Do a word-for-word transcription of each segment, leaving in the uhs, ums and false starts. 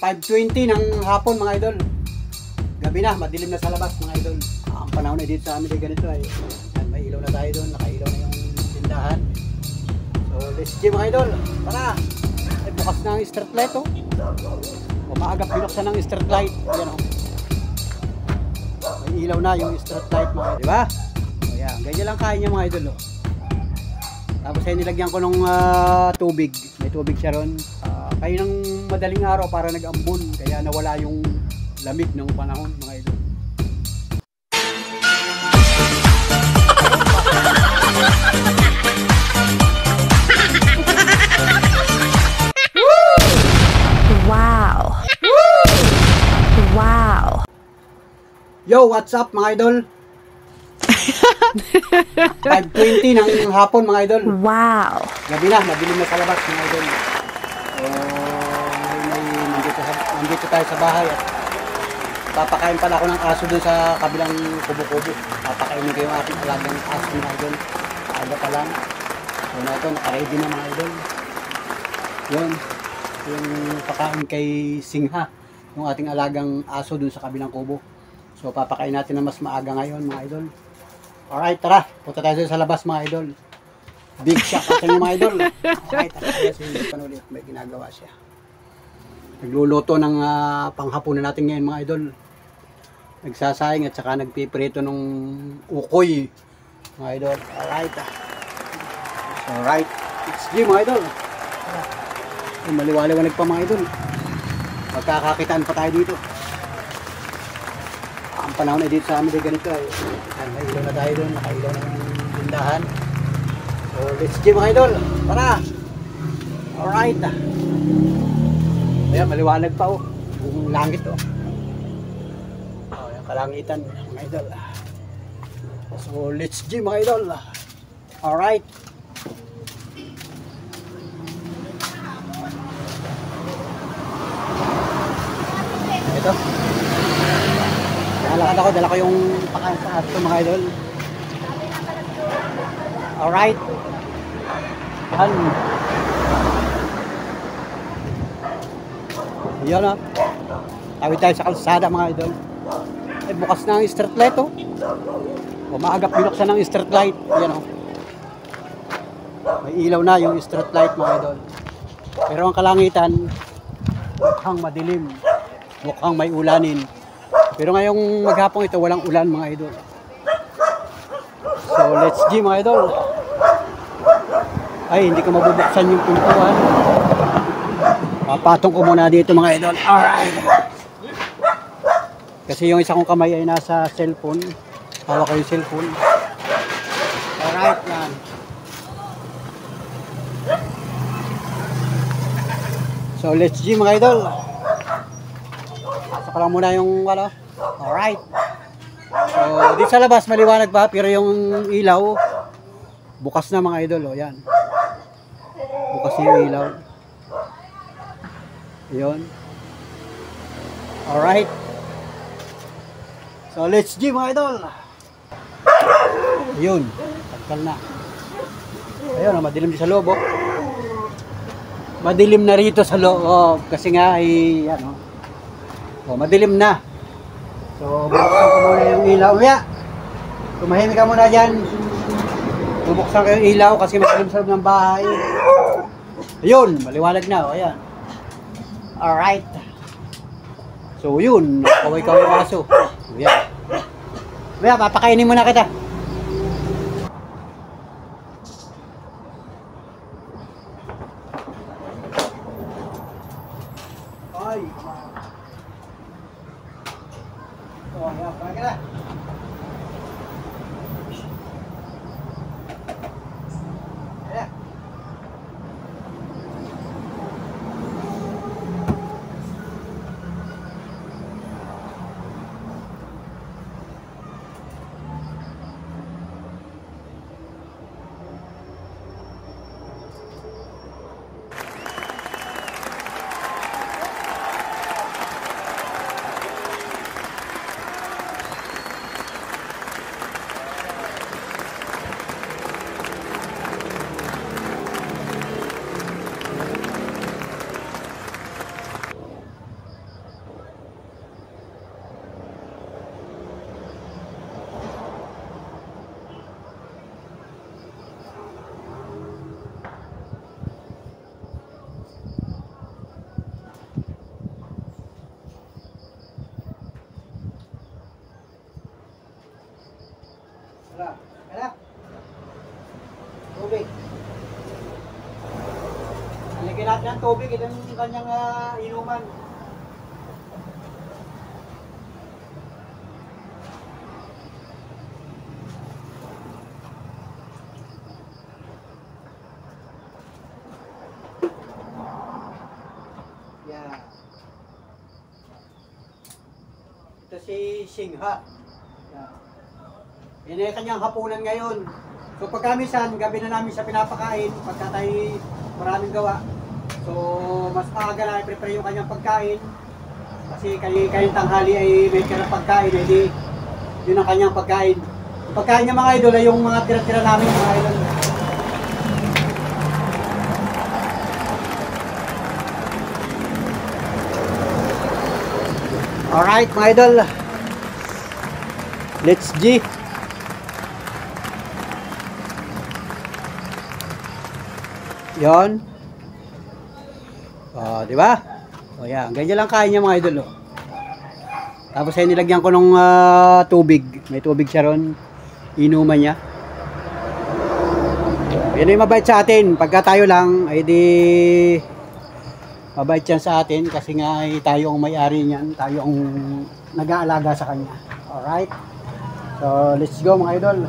five twenty ng hapon mga idol. Gabi na, madilim na sa labas mga idol. Ah, ang panahon na dito sa amin ay ganito ay. Yan, may ilaw na tayo doon, nakailaw na yung tindahan. So let's go mga idol. Tara! Ay bukas na ang street light oh. O maagap binuksan ng street light. Yan oh. May ilaw na yung street light mga idol. Diba? O yan, ganyan lang kain niya mga idol oh. Tapos ay nilagyan ko ng uh, tubig. May tubig siya ron. Uh, kayo ng madaling araw para nag-ambon. Kaya nawala yung lamig ng panahon mga idol. Wow! Wow! Yo, what's up mga idol? five twenty ng hapon mga idol. Wow! Gabi na, madilim na sa labas mga idol. So, may, may, nandito, nandito tayo sa bahay at papakain pala ako ng aso doon sa kabilang kubo-kubo. Papakainin ko yung ating alagang aso mga idol. Aga pa lang. So na ito, nakaready na mga idol. Yun, yung pakain kay Singha, yung ating alagang aso doon sa kabilang kubo. So papakain natin na mas maaga ngayon mga idol. Alright, tara. Punta tayo sa labas mga idol. Big shot at yung mga idol. Alright, tara. Si Panulit, may ginagawa siya. Nagluluto ng uh, panghapunan natin ngayon mga idol. Nagsasayang at saka nagpiprito ng ukoy mga idol. Alright. Alright. It's G mga idol. Ay, maliwaliwanag pa mga idol. Magkakakitaan pa tayo dito. Ang panahon na dito sa amin ay ganito ay. May ilaw na tayo doon. Nakailaw na yung tindahan. So let's G mga idol. Tara. Alright. Ayan, maliwanag pa oh. Yung langit oh. Oh, yung kalangitan mga idol. So let's G mga idol. Alright. Ito. Nalakad ako, dala ko yung pakain sa ato mga idol. Alright. Yan. Yan ah. Tawid tayo sa kalsada mga idol. Eh bukas na ang street light oh. O maagap binuksan ng street light. Yan oh. May ilaw na yung street light mga idol. Pero ang kalangitan mukhang madilim. Mukhang may ulanin. Pero ngayong maghapong ito walang ulan mga idol. So let's G mga idol. Ay hindi ko mabubuksan yung pintuan. Papatong ko muna dito mga idol. Alright. Kasi yung isa kong kamay ay nasa cellphone. Hawak ko yung cellphone. Alright man. So let's G mga idol. Pasok ko lang muna yung wala. Alright. So dito sa labas maliwanag pa pero yung ilaw bukas na mga idol. O yan. Bukas yung ilaw. Yun. Alright. So let's G mga idol. Yun. Tagkal na. Ayun, madilim din sa loob oh. Madilim na rito sa loob. Kasi nga ay ano. Oh, madilim na. So bubuksan ko muna yung ilaw. Kaya tumahimik ka muna dyan. Bubuksan ko yung ilaw kasi madilim sa loob ng bahay. Ayun, maliwanag na. O ayan. Alright. So yun, kaway-kaway yung aso. Ayan. Kaya papakainin muna kita. Ay. Oh, ayan, pakain ka na. Ayan. tubig, ito yung kanyang uh, inuman. Yan. Ito si Singha. Yan. Yan ay kanyang hapunan ngayon. So pagka minsan, gabi na namin siya pinapakain, pagka tayo maraming gawa. So mas maaga na i-prepare yung kanyang pagkain. Kasi kay kayong tanghali ay may tira pagkain, edi yun ang kanyang pagkain. Yung pagkain niya mga idol ay yung mga tira-tira namin mga idol. Alright mga idol. Let's G. Yon. Oh, di ba? O yan, ganyan lang kain niya mga idol. Oh. Tapos ay nilagyan ko ng uh, tubig. May tubig siya ron. Inuman niya. Yan ay mabait sa atin. Pagka tayo lang, ay di mabait yan sa atin kasi nga ay tayo ang may-ari niyan. Tayo ang nag-aalaga sa kanya. Alright? So, let's go mga idol.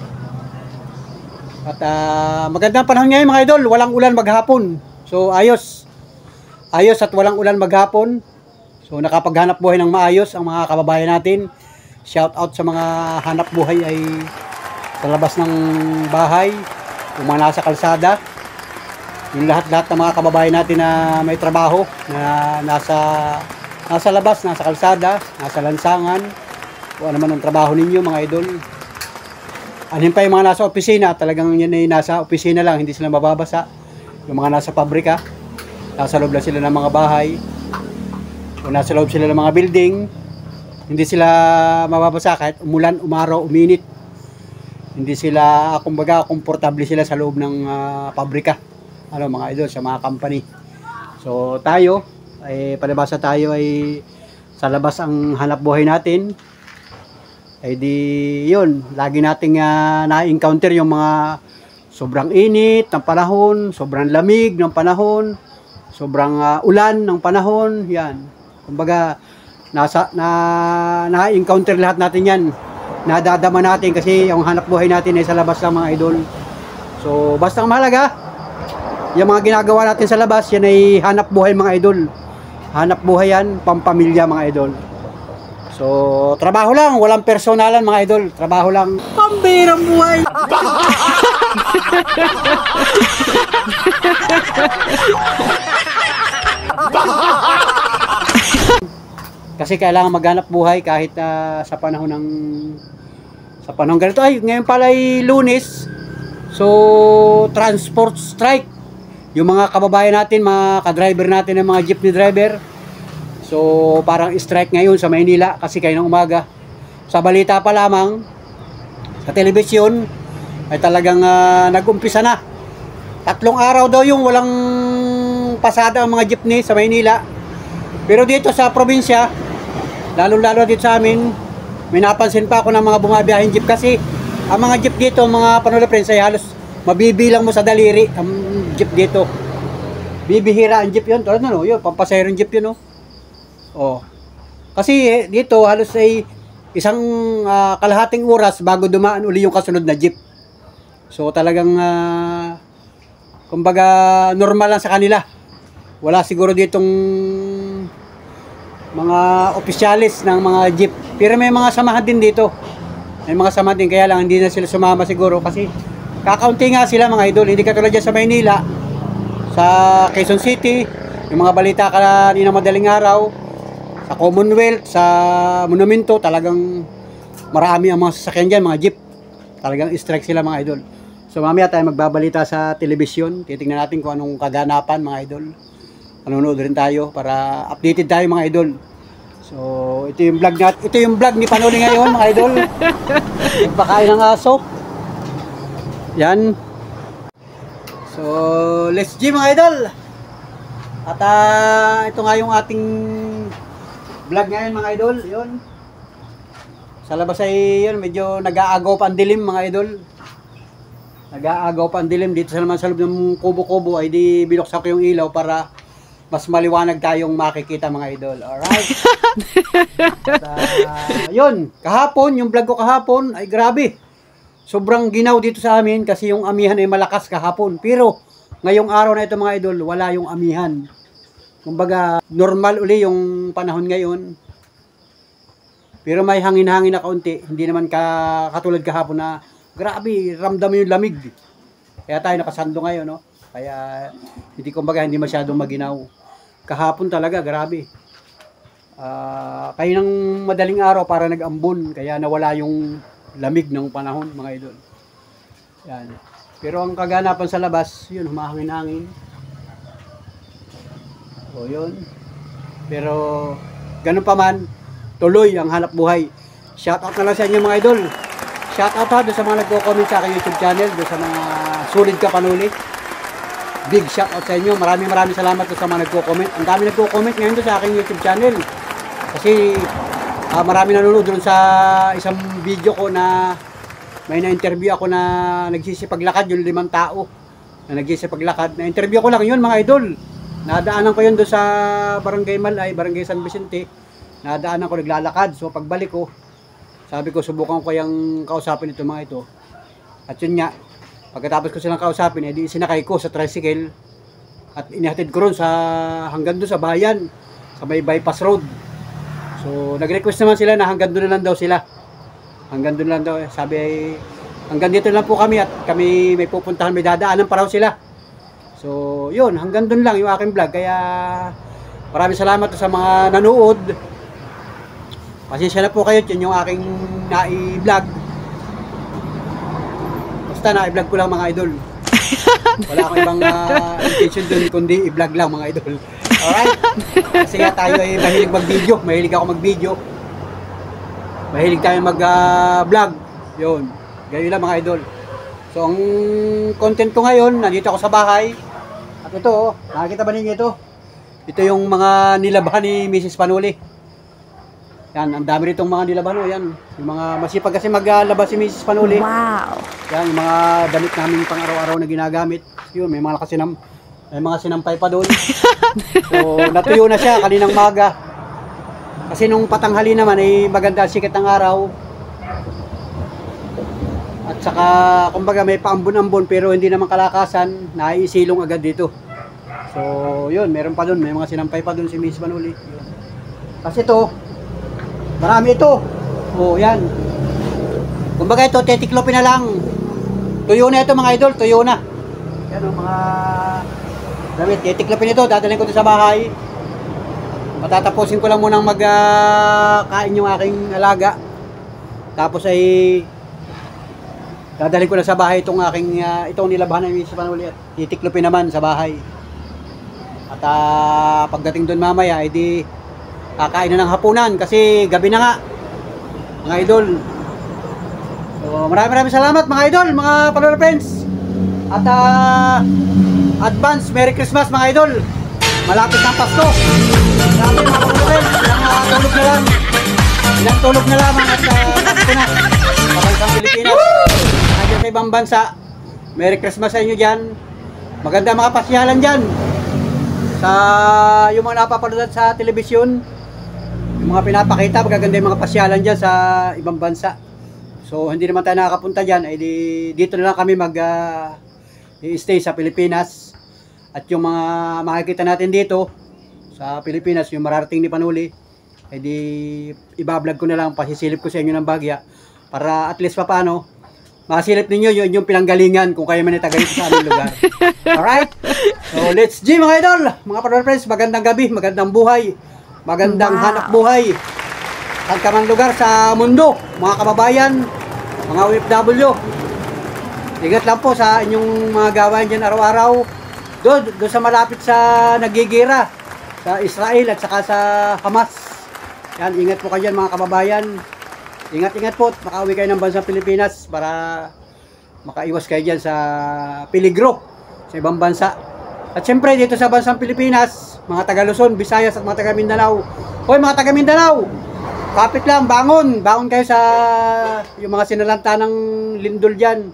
At uh, magandang panahon ngayon mga idol, walang ulan maghapon. So ayos. Ayos at walang ulan maghapon. So nakapaghanap buhay ng maayos ang mga kababayan natin. Shout out sa mga hanap buhay ay sa labas ng bahay, yung mga nasa kalsada. Yung lahat-lahat ng mga kababayan natin na may trabaho, na nasa nasa labas, nasa kalsada, nasa lansangan. Kung ano man ang trabaho ninyo mga idol. Anin pa yung mga nasa opisina, talagang yan ay nasa opisina lang, hindi sila mababasa. Yung mga nasa pabrika, nasa loob lang sila ng mga bahay, o nasa loob sila ng mga building, hindi sila mababasa kahit umulan, umaraw, uminit. Hindi sila, kumbaga, komportable sila sa loob ng uh, pabrika. Ano mga idol, sa mga company. So tayo, ay palibasa tayo ay sa labas ang hanap buhay natin. Ay di yun, lagi nating uh, na-encounter yung mga sobrang init ng panahon, sobrang lamig ng panahon, sobrang uh, ulan ng panahon, yan. Kumbaga, nasa, na, na-encounter lahat natin yan. Nadadama natin kasi yung hanap buhay natin ay sa labas lang mga idol. So, basta ang mahalaga, yung mga ginagawa natin sa labas, yan ay hanap buhay mga idol. Hanap buhay yan, pampamilya mga idol. So, trabaho lang, walang personalan mga idol. Trabaho lang, pambirang buhay. Kasi kailangan maghanap buhay kahit uh, sa panahon ng sa panahon ganito. Ay, ngayon pala ay Lunes. So, transport strike. Yung mga kababayan natin, mga ka-driver natin, ng mga jeepney driver. So, parang strike ngayon sa Maynila kasi kayo ng umaga. Sa balita pa lamang, sa telebisyon, ay talagang uh, nag-umpisa na. Tatlong araw daw yung walang pasada ang mga jeepney sa Maynila. Pero dito sa probinsya, lalo-lalo dito sa amin, may napansin pa ako ng mga bumabiyahing jeep kasi ang mga jeep dito, mga panulaprensa ay halos mabibilang mo sa daliri ang jeep dito. Bibihira ang jeep yun. Ano no, yun, pampasayro jeep yun no. Oh. Kasi eh, dito halos ay isang uh, kalahating oras bago dumaan uli yung kasunod na jeep. So talagang uh, kumbaga normal lang sa kanila. Wala siguro ditong mga opisyalis ng mga jeep. Pero may mga samahan din dito. May mga samahan din kaya lang hindi na sila sumama siguro kasi kakaunti nga sila mga idol. Hindi katulad dyan sa Maynila, sa Quezon City, yung mga balita kanina madaling araw, sa Commonwealth, sa Monumento, talagang marami ang mga sasakyan dyan, mga jeep. Talagang strike sila mga idol. So mamaya tayo magbabalita sa telebisyon. Titingnan natin kung anong kaganapan mga idol. Nanonood rin tayo para updated tayo mga idol. So ito yung vlog natin. Ito yung vlog ni Panoli ngayon mga idol. Nagpakain ng aso. Yan. So let's G mga idol. At uh, ito nga yung ating vlog ngayon mga idol, yun. Sa labas ay yun, medyo nag-aagaw pa ang dilim mga idol. Nag-aagaw pa ang dilim dito sa naman sa loob ng kubo-kubo ay di binuksan ko yung ilaw para mas maliwanag tayong makikita mga idol. Alright? At, uh, yun, kahapon, yung vlog ko kahapon ay grabe. Sobrang ginaw dito sa amin kasi yung amihan ay malakas kahapon. Pero ngayong araw na ito mga idol, wala yung amihan. Kumbaga, normal uli yung panahon ngayon. Pero may hangin-hangin na kaunti. Hindi naman ka, katulad kahapon na grabe, ramdam yung lamig. Kaya tayo nakasando ngayon, no? Kaya, hindi kumbaga, hindi masyadong maginaw. Kahapon talaga, grabe. Uh, kaya ng madaling araw para nag-ambon. Kaya nawala yung lamig ng panahon, mga idol. Yan. Pero ang kaganapan sa labas, yun, humahangin-hangin. O, yun. Pero, ganun pa man, tuloy ang hanap buhay. Shoutout na lang sa inyo, mga idol. Shoutout ha doon sa mga nagko-comment sa aking YouTube channel, doon sa mga solid ka panuli. Big shoutout sa inyo. Maraming maraming salamat doon sa mga nagko-comment. Ang dami nagko-comment ngayon doon sa aking YouTube channel. Kasi uh, marami nanonood doon sa isang video ko na may na-interview ako na nagsisipaglakad, yung limang tao na nagsisipaglakad. Na-interview ko lang yun mga idol. Nadaanan ko yun doon sa Barangay Malay, Barangay San Vicente. Nadaanan ko, naglalakad. So pagbalik ko, sabi ko, subukan ko yung kausapin ito mga ito. At yun nga, pagkatapos ko silang kausapin, edi sinakay ko sa tricycle at inihatid ko ron sa, hanggang doon sa bayan, sa may bypass road. So, nag-request naman sila na hanggang doon na lang daw sila. Hanggang doon lang daw. Sabi ay, hanggang dito lang po kami at kami may pupuntahan, may dadaanan pa raw sila. So, yun, hanggang doon lang yung aking vlog. Kaya, maraming salamat sa mga nanood. Pasensya na po kayo, yun yung aking nai-vlog. Basta na-i-vlog ko lang mga idol. Wala akong ibang uh, intention dun, kundi i-vlog lang mga idol. Alright? Kasi nga tayo ay mahilig mag-video. Mahilig ako mag-video. Mahilig tayo mag-vlog. Uh, yun. Ganyan lang mga idol. So, ang content ko ngayon, nandito ako sa bahay. At ito, nakikita ba ninyo ito? Ito yung mga nilabahan ni Missus Panuli. Yan, ang dami ritong mga nilabano, yan. Yung mga masipag kasi maglaba si Missus Panuli. Wow. Yan, yung mga damit namin pang araw-araw na ginagamit. Yun, may mga kasinam, may mga sinampay pa doon. So, natuyo na siya kaninang maga. Kasi nung patanghali naman ay maganda sikat ng araw. At saka, kumbaga may paambon-ambon pero hindi naman kalakasan, naiisilong agad dito. So, yun, meron pa doon, may mga sinampay pa doon si Missus Panuli. Yun. Kasi ito, marami ito. Oh, yan. Kumbaga ito, tetiklopin na lang. Tuyo na ito mga idol, tuyo na. Yan o, mga damit. Tetiklopin ito, dadalhin ko ito sa bahay. Matatapusin ko lang munang mag-kain uh, yung aking alaga. Tapos ay dadalhin ko na sa bahay itong aking, uh, itong nilabahan ng Missus Panuli. Titiklopin naman sa bahay. At uh, pagdating doon mamaya, edi kakain na ng hapunan kasi gabi na nga mga idol. So, maraming maraming salamat mga idol, mga follower friends. At uh, advance Merry Christmas mga idol. Malapit ng Pasko. Grabe mga follower friends, ilang uh, tulog na lang. Ilang tulog na lamang at uh, Pasko na. Pabansang Pilipinas. Nandiyan sa ibang bansa. Merry Christmas sa inyo dyan. Maganda mga pasyalan dyan. Sa yung mga napapanood sa telebisyon, yung mga pinapakita, magaganda yung mga pasyalan dyan sa ibang bansa. So, hindi naman tayo nakakapunta dyan. Ay di, dito na lang kami mag-stay uh, sa Pilipinas. At yung mga makikita natin dito sa Pilipinas, yung mararating ni Panuli, ay di, ibablog ko na lang, pasisilip ko sa inyo ng bagya. Para at least pa paano, makasilip ninyo yun yung pinanggalingan kung kayo man itagay sa aming lugar. Alright? So, let's G mga idol! Mga partner friends, magandang gabi, magandang buhay. Magandang wow. Hanap buhay. Saan ka man lugar sa mundo, mga kababayan, mga O F W. Ingat lang po sa inyong mga gawain dyan araw-araw. Doon, doon sa malapit sa nagigira, sa Israel at saka sa Hamas. Yan, ingat po kayo dyan mga kababayan. Ingat-ingat po, makauwi kayo ng bansang Pilipinas para makaiwas kayo dyan sa peligro sa ibang bansa. At syempre dito sa bansang Pilipinas, mga taga Luzon, Visayas at mga taga Mindanao. Hoy mga taga Mindanao, kapit lang, bangon. Bangon kayo sa yung mga sinalanta ng lindol dyan.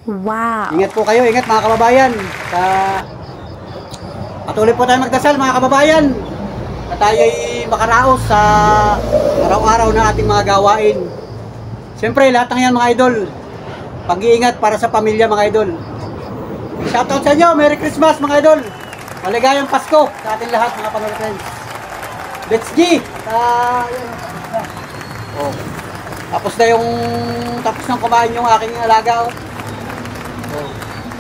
Wow. Ingat po kayo, ingat mga kababayan. Sa patuloy po tayo magdasal mga kababayan. Na tayo ay makaraos sa araw-araw na ating mga gawain. Siyempre, lahat ng yan mga idol. Pag-iingat para sa pamilya mga idol. Shoutout sa inyo, Merry Christmas mga idol. Maligayang Pasko sa ating lahat mga panood friends. Let's G! Uh, oh. Tapos na yung tapos nang kumain yung aking alaga. Oh. Oh.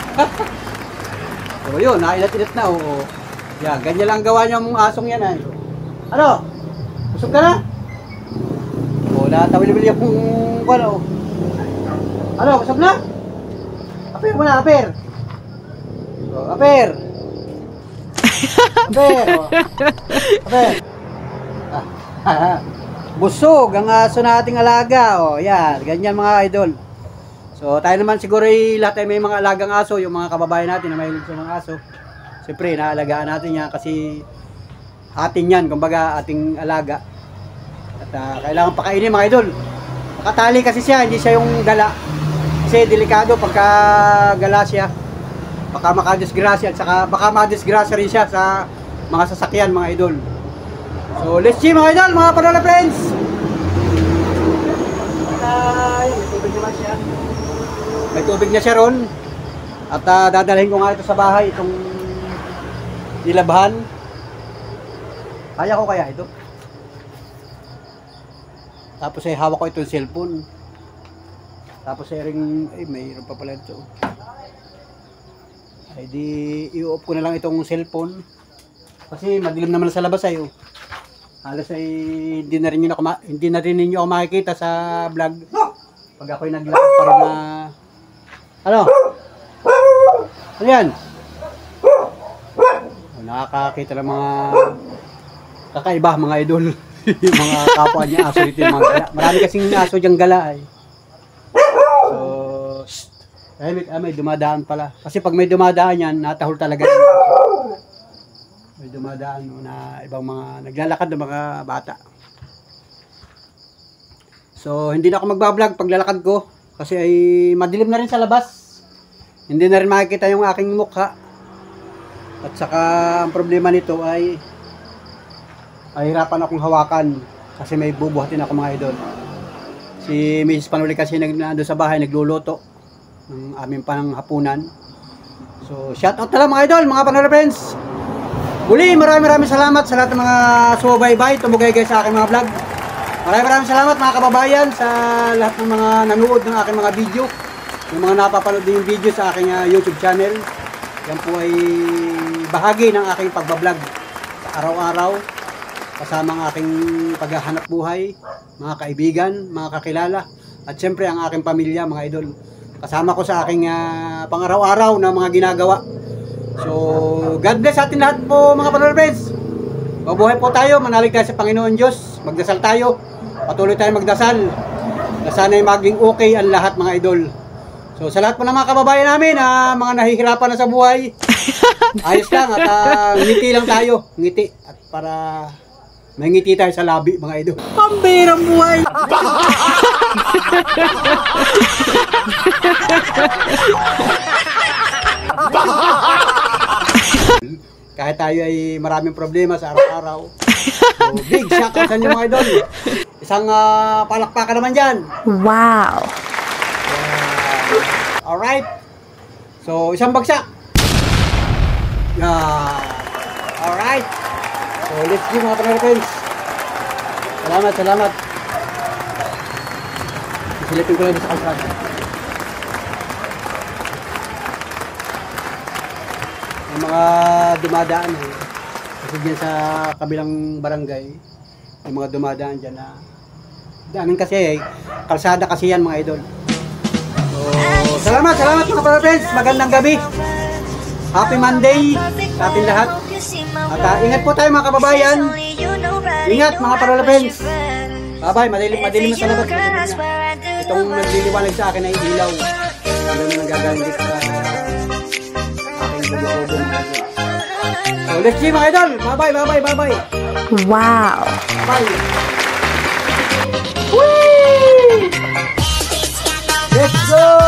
So yun, nailat-ilat na. Oh. Yeah, ganyan lang gawa niya mong asong yan. Ay. Ano? Busog ka na? Oh, natawil-wil yung ano. Ano, busog na? Aper mo na, aper. Oh, aper. Aper. Oh. Aper. Ah, busog ang aso nating alaga. Oh, yan, ganyan mga idol. So, tayo naman siguro ay lahat ay may mga alagang aso, yung mga kababayan natin na mahilig sa mga aso. Siyempre, naalagaan natin yan kasi atin yan, kumbaga ating alaga. At uh, kailangan pakainin mga idol. Nakatali kasi siya, hindi siya yung gala. Kasi delikado pagka gala siya. Baka makadisgrasya at saka baka madisgrasya rin siya sa mga sasakyan mga idol. So, let's see mga idol, mga panola friends. Ay, may tubig naman siya. May tubig na siya ron. At uh, dadalhin ko nga ito sa bahay, itong nilabhan. Kaya ko kaya ito. Tapos ay hawak ko itong cellphone. Tapos ay ring, ay mayroon pa pala ito. Ay di, i-off ko na lang itong cellphone. Kasi madilim naman sa labas ay oh. Halos ay hindi na rin niyo na, hindi na rin niyo ako makikita sa vlog. Pag ako'y naglakad para na ano? Ano yan? Oh, nakakakita ng mga kakaiba mga idol. Yung mga kapwa niya aso dito yung mga gala. Marami kasing aso diyang gala ay. So, ay may, ay, may dumadaan pala. Kasi pag may dumadaan yan, natahol talaga. May dumadaan no, na ibang mga naglalakad ng mga bata. So, hindi na ako magbablog paglalakad ko. Kasi ay madilim na rin sa labas. Hindi na rin makikita yung aking mukha. At saka ang problema nito ay ay hirapan akong hawakan. Kasi may bubuhatin ako mga idol. Si Missus Panuli kasi nando sa bahay nagluluto ng aming pananghapunan. So, shout out na lang mga idol, mga panola friends. Muli, maraming maraming salamat sa lahat ng mga subaybay, tumugay-gay sa aking mga vlog. Maraming maraming salamat mga kababayan sa lahat ng mga nanood ng aking mga video. Yung mga napapanood din yung video sa aking uh, YouTube channel. Yan po ay bahagi ng aking pagbablog sa araw-araw. Kasama ang aking paghahanap buhay, mga kaibigan, mga kakilala. At syempre ang aking pamilya, mga idol. Kasama ko sa aking uh, pang-araw-araw na mga ginagawa. So, God bless atin lahat po mga panola friends. Mabuhay po tayo, manalig tayo sa Panginoon Diyos. Magdasal tayo, patuloy tayo magdasal. Na sana'y maging okay ang lahat mga idol. So, sa lahat po ng mga kababayan namin, uh, mga nahihirapan na sa buhay, ayos lang at uh, ngiti lang tayo. Ngiti. At para may ngiti tayo sa labi mga idol. Pambirang buhay! Kahit tayo ay maraming problema sa araw-araw. So, big shoutout sa inyo mga idol. Isang uh, palakpakan naman dyan. Wow. Uh, alright. So, isang bagsak. Yeah. Alright. So, let's go mga panola friends. Salamat, salamat. Silipin ko lang sa kalsada. Yung mga dumadaan eh. Kasi dyan sa kabilang barangay, yung mga dumadaan dyan na daanin kasi eh. Kalsada kasi yan mga idol. So, salamat, salamat mga panola friends. Magandang gabi. Happy Monday sa ating lahat. At uh, ingat po tayo mga kababayan. Ingat mga panola friends. Bye-bye, madilim, madilim na sa labas. Itong nagliliwanag sa akin ay ilaw. Ano na nagagaling dito sa aking bubo-bubo. So, let's see mga idol. Bye-bye, bye-bye, bye-bye. Wow. Bye. Whee! Let's go!